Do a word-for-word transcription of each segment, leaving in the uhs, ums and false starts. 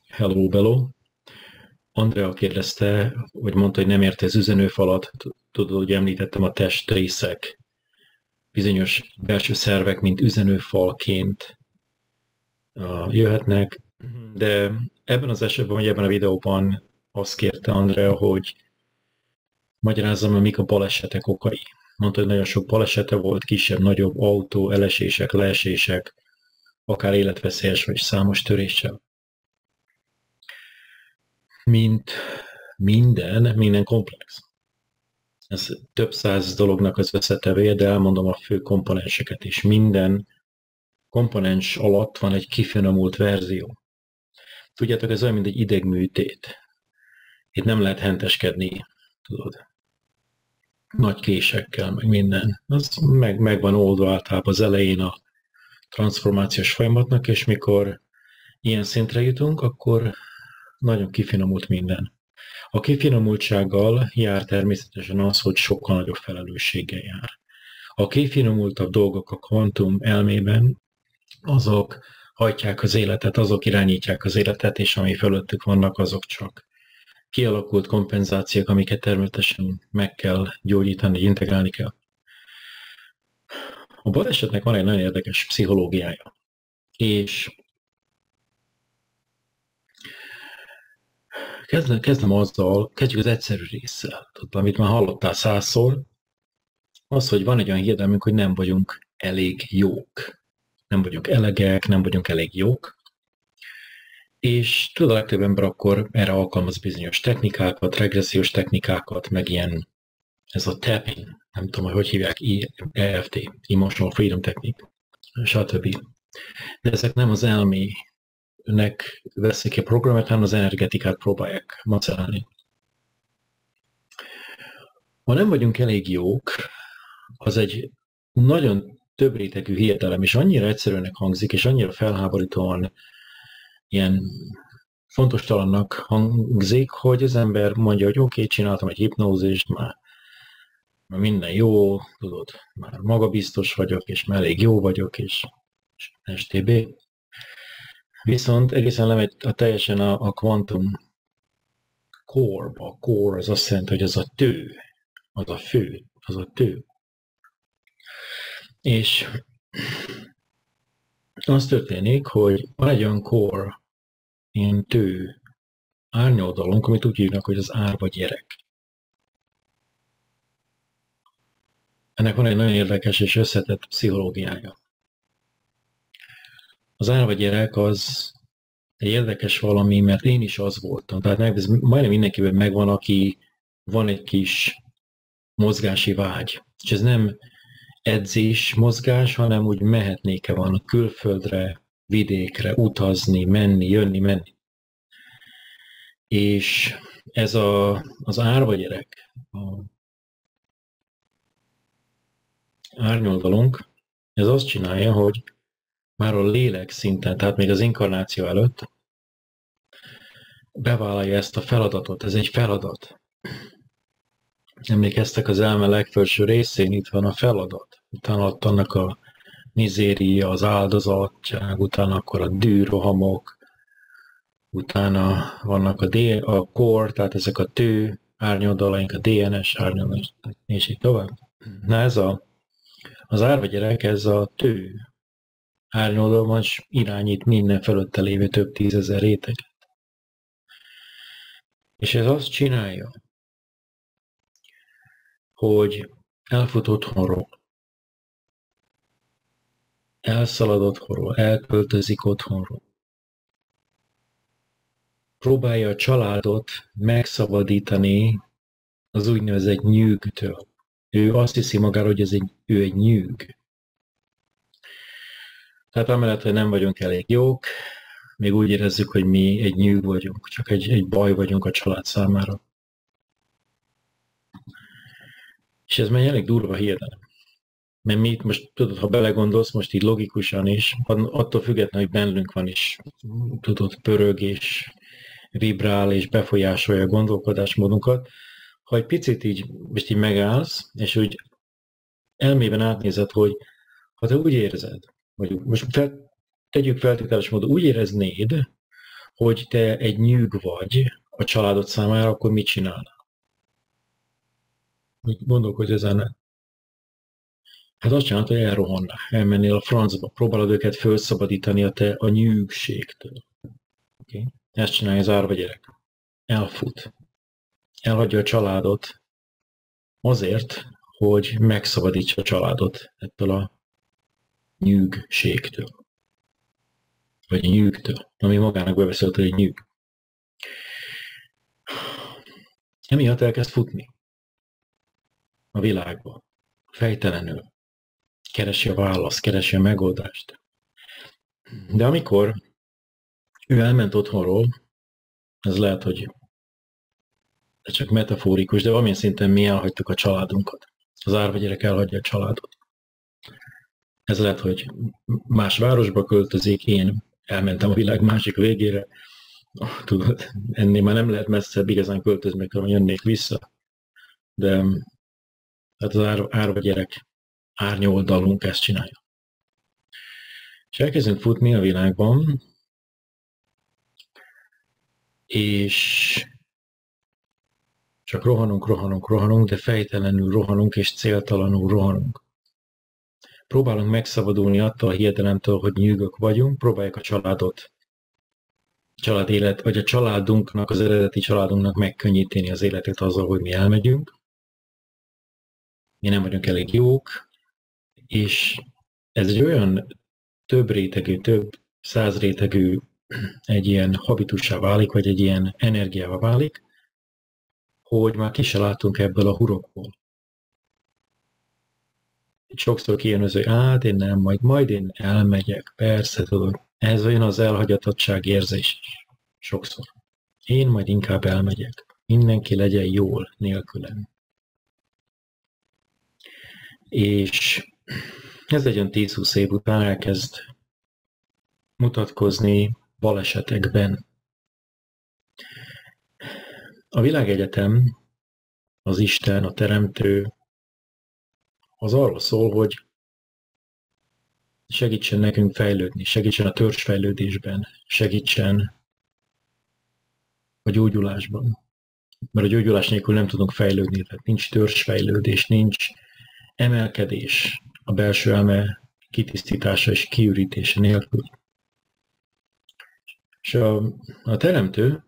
Hello, Bello. Andrea kérdezte, vagy mondta, hogy nem érte az üzenőfalat. Tudod, hogy említettem a testrészek, bizonyos belső szervek, mint üzenőfalként uh, jöhetnek, de ebben az esetben, vagy ebben a videóban azt kérte Andrea, hogy magyarázzam el, mik a balesetek okai. Mondta, hogy nagyon sok balesete volt, kisebb-nagyobb autó, elesések, leesések, akár életveszélyes, vagy számos töréssel. Mint minden, minden komplex. Ez több száz dolognak az összetevéje, de elmondom a fő komponenseket is. Minden komponens alatt van egy kifinomult verzió. Tudjátok, ez olyan, mint egy idegműtét. Itt nem lehet henteskedni, tudod, nagy késekkel, meg minden. Az meg, meg van oldva általában az elején a transformációs folyamatnak, és mikor ilyen szintre jutunk, akkor nagyon kifinomult minden. A kifinomultsággal jár természetesen az, hogy sokkal nagyobb felelősséggel jár. A kifinomultabb dolgok a kvantum elmében, azok hajtják az életet, azok irányítják az életet, és ami fölöttük vannak, azok csak kialakult kompenzációk, amiket természetesen meg kell gyógyítani, integrálni kell. A balesetnek van egy nagyon érdekes pszichológiája, és kezdem, kezdem azzal, kezdjük az egyszerű résszel, tudod, amit már hallottál százszor, az, hogy van egy olyan hiedelmünk, hogy nem vagyunk elég jók. Nem vagyunk elegek, nem vagyunk elég jók, és tudod, a legtöbb ember akkor erre alkalmaz bizonyos technikákat, regressziós technikákat, meg ilyen, ez a tapping, nem tudom, hogy hogy hívják, E F T, Emotional Freedom Technique, stb. De ezek nem az elmének veszik a programet, hanem az energetikát próbálják macerálni. Ha nem vagyunk elég jók, az egy nagyon több rétegű hiedelem, és annyira egyszerűnek hangzik, és annyira felháborítóan ilyen fontos talannak hangzik, hogy az ember mondja, hogy oké, okay, csináltam egy hipnózist, már, már minden jó, tudod, már magabiztos vagyok, és már elég jó vagyok, és, és stb. Viszont egészen lemegy a teljesen a, a quantum core, a core az azt jelenti, hogy az a tő, az a fő, az a tő. És az történik, hogy van egy olyan core, ilyen tő árnyoldalunk, amit úgy hívnak, hogy az árva gyerek. Ennek van egy nagyon érdekes és összetett pszichológiája. Az árva gyerek az egy érdekes valami, mert én is az voltam. Tehát ez majdnem mindenkiben megvan, aki van egy kis mozgási vágy. És ez nem edzés, mozgás, hanem úgy mehetnéke van a külföldre, vidékre, utazni, menni, jönni, menni. És ez a, az árva gyerek, a árnyoldalunk, ez azt csinálja, hogy már a lélek szinten, tehát még az inkarnáció előtt bevállalja ezt a feladatot. Ez egy feladat. Emlékeztek az elme legfelső részén, itt van a feladat. Utána ott annak a mizéria, az áldozatság, utána akkor a dűrohamok, utána vannak a, D- a core, tehát ezek a tő árnyoldalaink, a dé en es árnyoldalak, és így tovább. Na ez a, az árva gyerek, ez a tő árnyoldalban irányít minden fölötte lévő több tízezer réteget. És ez azt csinálja, hogy elfut otthonról, elszalad otthonról, elköltözik otthonról. Próbálja a családot megszabadítani az úgynevezett nyűgtől. Ő azt hiszi magára, hogy ez egy, ő egy nyűg. Tehát amellett, hogy nem vagyunk elég jók, még úgy érezzük, hogy mi egy nyűg vagyunk, csak egy, egy baj vagyunk a család számára. És ez már elég durva hiedelem. Mert mi itt most, tudod, ha belegondolsz, most így logikusan is, attól függetlenül, hogy bennünk van is, tudod, pörög és vibrál és befolyásolja a gondolkodásmódunkat, ha egy picit így, most így megállsz, és úgy elmében átnézed, hogy ha te úgy érzed, vagy most fel, tegyük feltételes módon, úgy éreznéd, hogy te egy nyűg vagy a családod számára, akkor mit csinálnál? Gondolkodj ezen. Hát azt csinálod, hogy elrohannál, elmennél a francba, próbálod őket felszabadítani a te a nyűgségtől. Okay? Ezt csinálja az árva gyerek. Elfut. Elhagyja a családot azért, hogy megszabadítsa a családot ettől a nyűgségtől. Vagy a nyűgtől, ami magának beveszélt, hogy egy nyűg. Emiatt elkezd futni a világba, fejtelenül. Keresi a választ, keresi a megoldást. De amikor ő elment otthonról, ez lehet, hogy ez csak metaforikus, de valamilyen szinten mi elhagytuk a családunkat. Az árva gyerek elhagyja a családot. Ez lehet, hogy más városba költözik, én elmentem a világ másik végére. Tudod, ennél már nem lehet messzebb igazán költözni, mert jönnék vissza. De hát az árva, árva gyerek árnyoldalunk ezt csinálja. És elkezdünk futni a világban, és csak rohanunk, rohanunk, rohanunk, de fejtelenül rohanunk, és céltalanul rohanunk. Próbálunk megszabadulni attól a hiedelemtől, hogy nyűgök vagyunk, próbáljuk a családot, a család élet, vagy a családunknak, az eredeti családunknak megkönnyíteni az életét azzal, hogy mi elmegyünk. Mi nem vagyunk elég jók, és ez egy olyan több rétegű, több száz rétegű egy ilyen habitussá válik, vagy egy ilyen energiává válik, hogy már ki se látunk ebből a hurokból. Sokszor kijön az, hogy hát én nem, majd, majd én elmegyek, persze, tudod. Ez olyan az elhagyatottság érzés sokszor. Én majd inkább elmegyek. Mindenki legyen jól nélkülem. És ez egy olyan tíz-húsz év után elkezd mutatkozni balesetekben. A világegyetem, az Isten, a Teremtő, az arról szól, hogy segítsen nekünk fejlődni, segítsen a törzsfejlődésben, segítsen a gyógyulásban. Mert a gyógyulás nélkül nem tudunk fejlődni, tehát nincs törzsfejlődés, nincs emelkedés a belső elme kitisztítása és kiürítése nélkül. És a, a Teremtő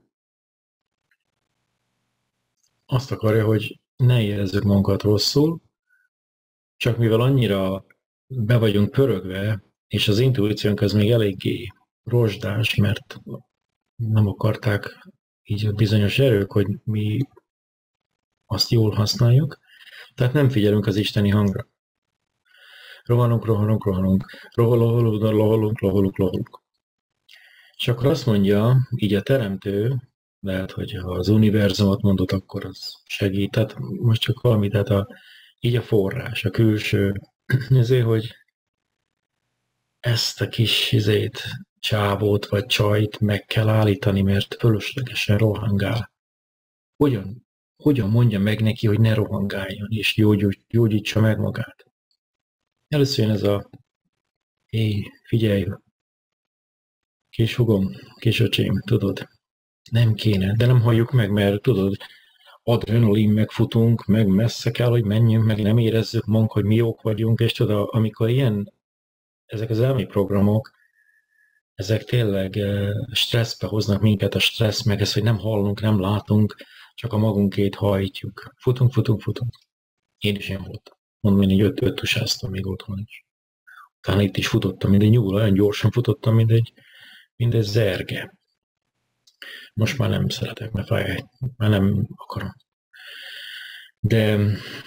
azt akarja, hogy ne érezzük magunkat rosszul, csak mivel annyira be vagyunk pörögve, és az intuíciónk az még eléggé rozsdás, mert nem akarták így a bizonyos erők, hogy mi azt jól használjuk, tehát nem figyelünk az isteni hangra. Rohanunk, rohanunk, rohanunk, roholunk, roholunk, roholunk, roholunk. És akkor azt mondja, így a Teremtő, lehet, hogy ha az univerzumot mondod, akkor az segít. Tehát most csak valami, tehát a, így a forrás, a külső, ezért, hogy ezt a kis izét, csávót vagy csajt meg kell állítani, mert fölöslegesen rohangál. Hogyan, hogyan mondja meg neki, hogy ne rohangáljon, és gyógyítsa meg magát? Először jön ez a hé, figyelj, kis hugom, kis öcsém, tudod, nem kéne, de nem halljuk meg, mert tudod, adrenalin megfutunk, meg messze kell, hogy menjünk, meg nem érezzük magunk, hogy mi jók vagyunk, és tudod, amikor ilyen, ezek az elmi programok, ezek tényleg stresszbe hoznak minket, a stressz, meg ez, hogy nem hallunk, nem látunk, csak a magunkét hajtjuk. Futunk, futunk, futunk. Én is ilyen voltam. Mondom, én egy öt öt tusáztam még otthon is. Utána itt is futottam, mint egy nyúl, olyan gyorsan futottam, mint egy, mint egy zerge. Most már nem szeretek, mert fáj, már nem akarom. De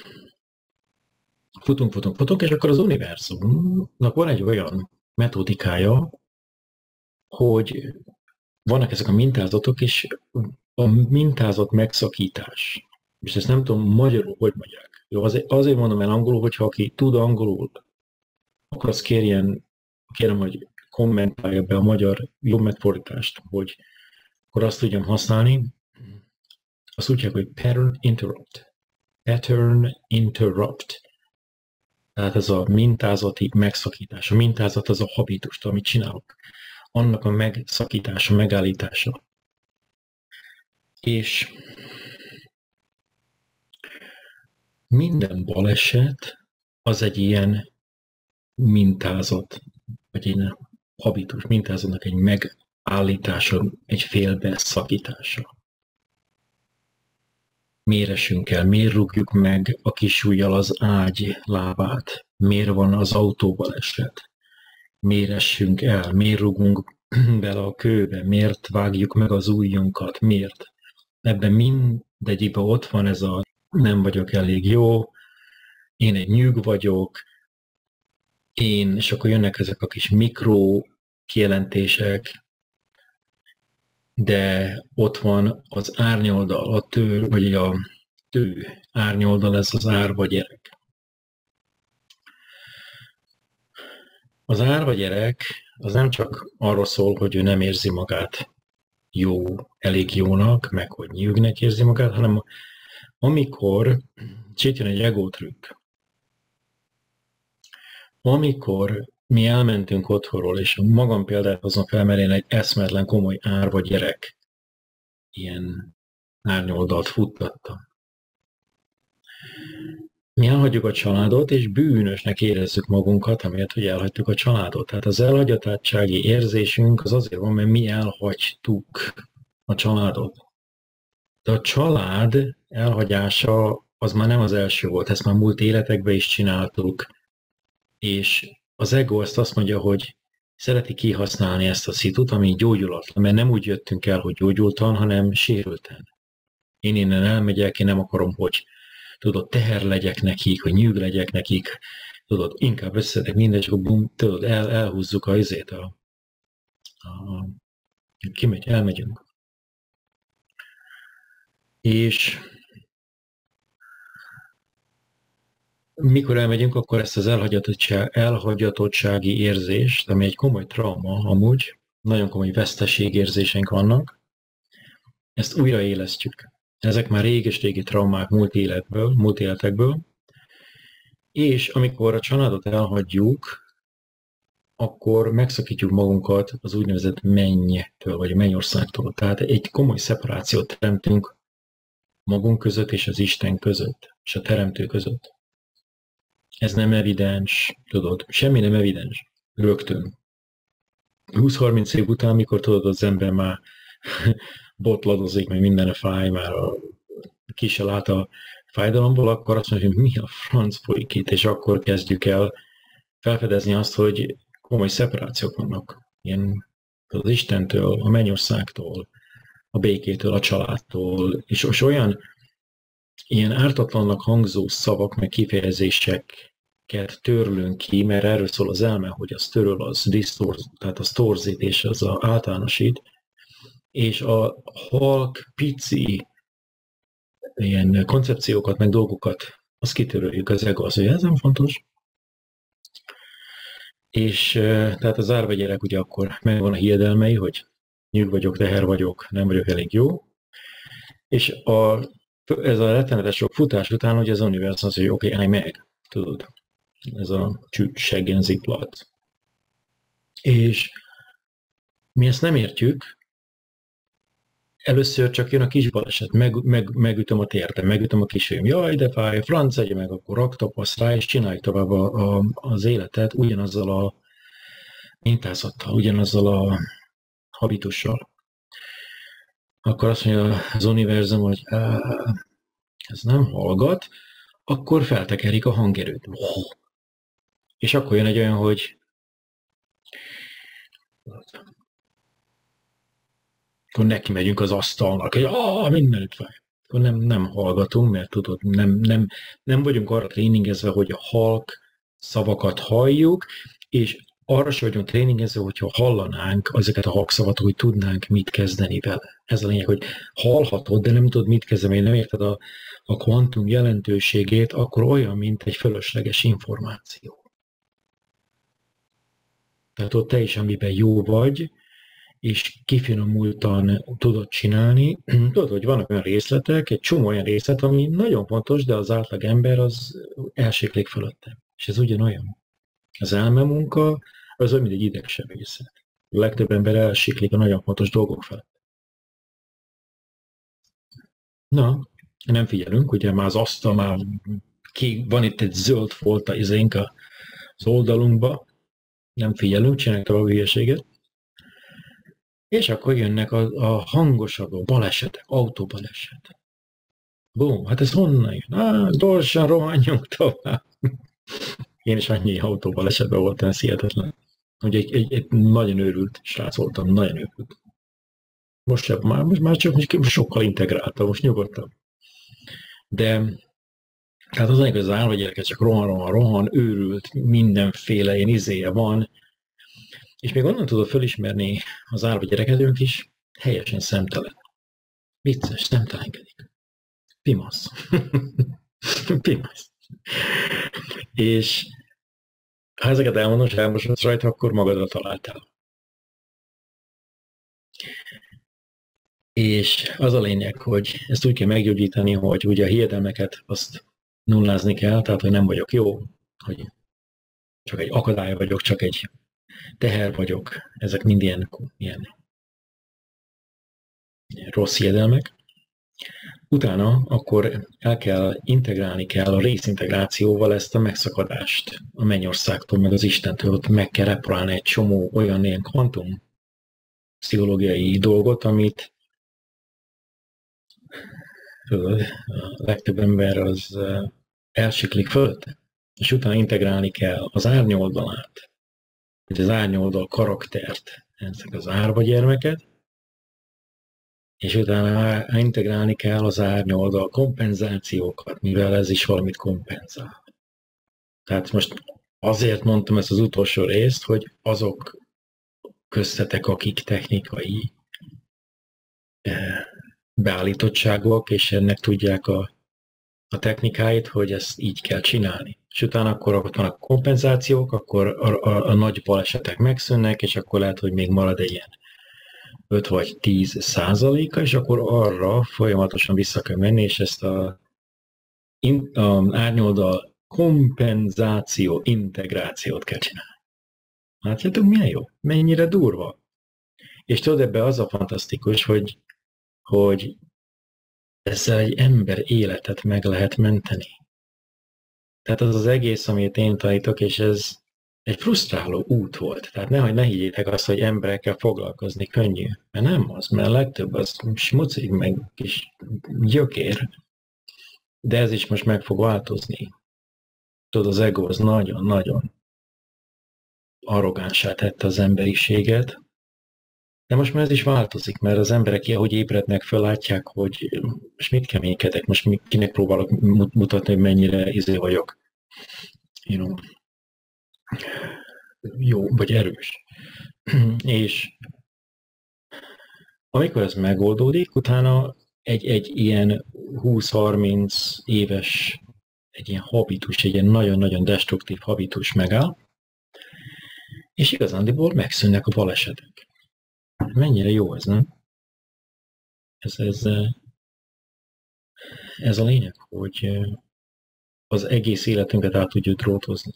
futunk, futunk, futunk, és akkor az univerzumnak van egy olyan metodikája, hogy vannak ezek a mintázatok, és a mintázat megszakítás. És ezt nem tudom magyarul, hogy mondják. Jó, azért, azért mondom el angolul, hogyha aki tud angolul, akkor azt kérjen, kérem, hogy kommentálja be a magyar jobb megfordítást, hogy akkor azt tudjam használni. Azt úgy hívják, hogy pattern interrupt. Pattern interrupt. Tehát ez a mintázati megszakítás. A mintázat az a habitust, amit csinálok. annak a megszakítása, megállítása. És minden baleset az egy ilyen mintázat, vagy egy habitus mintázatnak egy megállítása, egy félbe szakítása. Miért esünk el? Miért rúgjuk meg a kisujjal az ágy lábát? Miért van az autóbaleset? Miért essünk el? Miért rúgunk bele a kőbe? Miért vágjuk meg az ujjunkat? Miért? Ebben mindegyikben ott van ez a nem vagyok elég jó, én egy nyűg vagyok, én, és akkor jönnek ezek a kis mikro kijelentések, de ott van az árnyoldal, a tő, vagy a tő árnyoldal, ez az árva gyerek. Az árva gyerek az nem csak arról szól, hogy ő nem érzi magát jó, elég jónak, meg hogy nyűgnek érzi magát, hanem amikor, és itt jön egy egótrükk, amikor mi elmentünk otthonról, és magam példát hozom fel, mert én egy eszmetlen komoly árva gyerek ilyen árnyoldalt futtattam. Mi elhagyjuk a családot, és bűnösnek érezzük magunkat, amiért, hogy elhagytuk a családot. Tehát az elhagyatottsági érzésünk az azért van, mert mi elhagytuk a családot. De a család elhagyása az már nem az első volt, ezt már múlt életekben is csináltuk, és az ego ezt azt mondja, hogy szereti kihasználni ezt a szitut, ami gyógyulatlan, mert nem úgy jöttünk el, hogy gyógyultan, hanem sérülten. Én innen elmegyek, én nem akarom, hogy tudod, teher legyek nekik, hogy nyűg legyek nekik, tudod, inkább összedek mindegy, és bum, tudod, el, elhúzzuk a izét, a, a, kimegy, elmegyünk. És mikor elmegyünk, akkor ezt az elhagyatottsági érzést, ami egy komoly trauma amúgy, nagyon komoly veszteségérzéseink vannak, ezt újraélesztjük. Ezek már réges-régi traumák múlt életből, múlt életekből, és amikor a családot elhagyjuk, akkor megszakítjuk magunkat az úgynevezett mennytől, vagy a mennyországtól. Tehát egy komoly szeparációt teremtünk magunk között és az Isten között, és a teremtő között. Ez nem evidens, tudod, semmi nem evidens, rögtön. húsz-harminc év után, mikor tudod, az ember már botladozik, meg minden a fáj, már a, ki se lát a fájdalomból, akkor azt mondjuk, hogy mi a franc folyik itt, és akkor kezdjük el felfedezni azt, hogy komoly szeparációk vannak. Ilyen az Istentől, a mennyországtól, a békétől, a családtól, és, és olyan ilyen ártatlannak hangzó szavak, meg kifejezéseket törlünk ki, mert erről szól az elme, hogy az töröl, az distorz, tehát az torzít, és az a általánosít, és a halk, pici ilyen koncepciókat, meg dolgokat, azt kitöröljük, az ego, az, hogy ez nem fontos. És tehát az árva gyerek ugye akkor megvan a hiedelmei, hogy nyűg vagyok, teher vagyok, nem vagyok elég jó. És a, ez a rettenetes sok futás után, hogy az univerzum az, hogy oké, okay, állj meg, tudod, ez a seggen ziplat. És mi ezt nem értjük, először csak jön a kis baleset, meg, meg, megütöm a tértem, megütöm a kisőm, jaj, de fáj, franc, egye meg, akkor raktapasz rá, és csinálj tovább a, a, az életet ugyanazzal a mintázattal, ugyanazzal a habitussal. Akkor azt mondja az univerzum, hogy ez nem hallgat, akkor feltekerik a hangerőt. És akkor jön egy olyan, hogy akkor neki megyünk az asztalnak, hogy ah, mindenütt fáj. Akkor nem, nem hallgatunk, mert tudod, nem, nem, nem vagyunk arra tréningezve, hogy a halk szavakat halljuk, és arra sem vagyunk tréningezve, hogyha hallanánk ezeket a halkszavakat, hogy tudnánk mit kezdeni vele. Ez a lényeg, hogy hallhatod, de nem tudod mit kezdeni, nem érted a, a kvantum jelentőségét, akkor olyan, mint egy fölösleges információ. Tehát ott te is, amiben jó vagy, és kifinomultan tudod csinálni. Tudod, hogy vannak olyan részletek, egy csomó olyan részlet, ami nagyon fontos, de az átlag ember az elsiklik fölötte. És ez ugyanolyan. Az elmemunka az olyan, mint egy idegsebészet. legtöbb ember elsiklik a nagyon fontos dolgok felett. Na, nem figyelünk, ugye már az asztal, már ki, van itt egy zöld folta izénk az oldalunkba, nem figyelünk, csináljuk a hülyeséget, és akkor jönnek a, a hangosabb balesetek, autóbaleset. Bum, hát ez honnan jön? Á, gyorsan rohanjunk tovább. Én is annyi autóbalesetben voltam, ez hihetetlen. Ugye egy, egy, egy nagyon őrült srác voltam, nagyon őrült. Most sem, már, most már csak most sokkal integráltam, most nyugodtam. De tehát az anyag, hogy az árva gyereke csak rohan, rohan, rohan, őrült, mindenféle ilyen izéje van, és még onnan tudod fölismerni az árva gyerekedőnk is, helyesen szemtelen. Vicces, szemtelenkedik. Pimasz. Pimasz. És ha ezeket elmondom, és elmosodsz rajta, akkor magadra találtál. És az a lényeg, hogy ezt úgy kell meggyógyítani, hogy ugye a hiedelmeket azt nullázni kell, tehát hogy nem vagyok jó, hogy csak egy akadály vagyok, csak egy teher vagyok, ezek mind ilyen, ilyen, ilyen rossz hiedelmek. Utána akkor el kell integrálni kell a részintegrációval ezt a megszakadást a mennyországtól, meg az Istentől, ott meg kell reparálni egy csomó olyan ilyen kvantum pszichológiai dolgot, amit a legtöbb ember az elsiklik fölött, és utána integrálni kell az árnyoldalát, vagy az árnyoldal karaktert, ezek az árva gyermeket, és utána integrálni kell az árnyoldal kompenzációkat, mivel ez is valamit kompenzál. Tehát most azért mondtam ezt az utolsó részt, hogy azok köztetek, akik technikai beállítottságúak, és ennek tudják a, a technikáit, hogy ezt így kell csinálni. És utána akkor ott vannak kompenzációk, akkor a, a, a nagy balesetek megszűnnek, és akkor lehet, hogy még marad egy ilyen öt vagy tíz százaléka, és akkor arra folyamatosan vissza kell menni, és ezt a, a árnyoldal kompenzáció, integrációt kell csinálni. Látjátok, milyen jó? Mennyire durva? És tudod, ebbe az a fantasztikus, hogy, hogy ezzel egy ember életet meg lehet menteni. Tehát az az egész, amit én tanítok, és ez egy frusztráló út volt. Tehát nehogy ne higgyétek azt, hogy emberekkel foglalkozni könnyű. Mert nem az, mert a legtöbb az smuci, meg kis gyökér. De ez is most meg fog változni. Tudod, az ego az nagyon-nagyon arrogánsá tette az emberiséget. De most már ez is változik, mert az emberek, ahogy ébrednek fel, látják, hogy most mit keménykedek, most kinek próbálok mutatni, hogy mennyire izé vagyok. You know, jó, vagy erős. És amikor ez megoldódik, utána egy, egy ilyen húsz-harminc éves, egy ilyen habitus, egy ilyen nagyon-nagyon destruktív habitus megáll, és igazándiból megszűnnek a balesetek. Mennyire jó ez, nem? Ez, ez, ez a lényeg, hogy az egész életünket át tudjuk drótozni.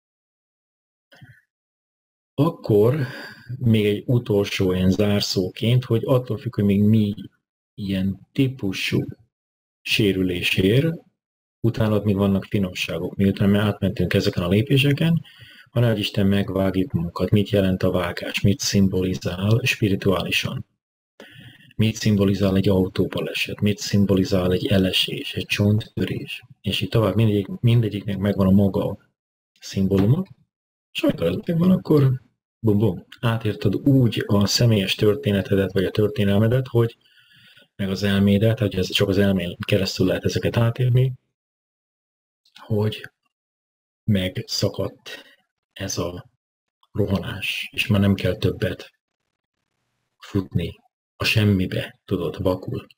Akkor még egy utolsó ilyen zárszóként, hogy attól függ, hogy még mi ilyen típusú sérülésér, utána még vannak finomságok. Miután mi átmentünk ezeken a lépéseken, a Nagyisten megvágít munkat. Mit jelent a vágás? Mit szimbolizál spirituálisan? Mit szimbolizál egy autóbaleset? Mit szimbolizál egy elesés, egy csonttörés? És így tovább mindegyik, mindegyiknek megvan a maga szimbóluma. És amikor ez megvan, akkor bum-bum, átérted úgy a személyes történetedet, vagy a történelmedet, hogy meg az elmédet, hogy ez csak az elmén keresztül lehet ezeket átérni, hogy megszakadt ez a rohanás, és már nem kell többet futni a semmibe, tudod, vakul.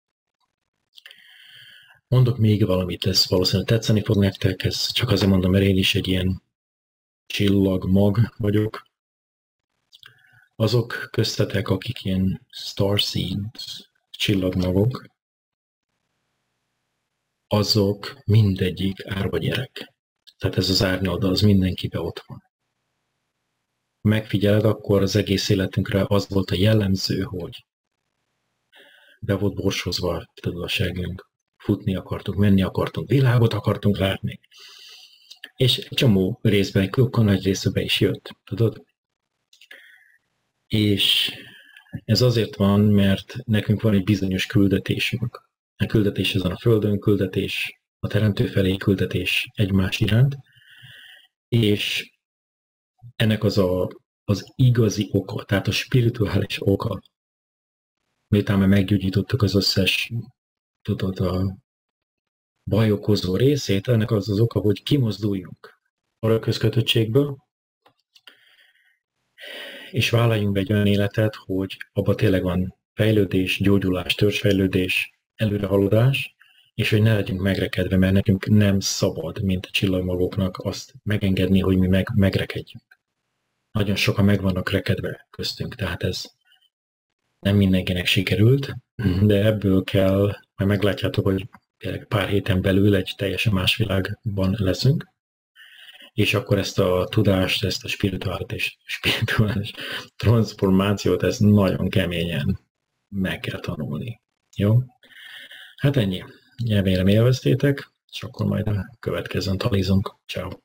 Mondok még valamit, ez valószínűleg tetszeni fog nektek, ez csak azért mondom, mert én is egy ilyen csillagmag vagyok. Azok köztetek, akik ilyen starseeds, csillagmagok, azok mindegyik árva gyerek. Tehát ez az árnyoldal, az mindenkiben ott van. megfigyeled, akkor az egész életünkre az volt a jellemző, hogy be volt borsozva a tudatosságunk, futni akartunk, menni akartunk, világot akartunk látni. És egy csomó részben, akkor nagy része be is jött, tudod? És ez azért van, mert nekünk van egy bizonyos küldetésünk. A küldetés ezen a földön, küldetés a teremtő felé, küldetés egymás iránt, és ennek az a, az igazi oka, tehát a spirituális oka, miután már meggyógyítottuk az összes, tudod, a bajokozó részét, ennek az az oka, hogy kimozduljunk a közkötöttségből, és vállaljunk egy olyan életet, hogy abban tényleg van fejlődés, gyógyulás, törzsfejlődés, előrehaladás, és hogy ne legyünk megrekedve, mert nekünk nem szabad, mint a csillagmalóknak azt megengedni, hogy mi meg, megrekedjünk. Nagyon sokan meg vannak rekedve köztünk, tehát ez nem mindenkinek sikerült, de ebből kell, majd meglátjátok, hogy pár héten belül egy teljesen más világban leszünk, és akkor ezt a tudást, ezt a spirituális, spirituális transformációt, ezt nagyon keményen meg kell tanulni. Jó? Hát ennyi. Remélem élveztétek, és akkor majd a következőn talízunk. Ciao.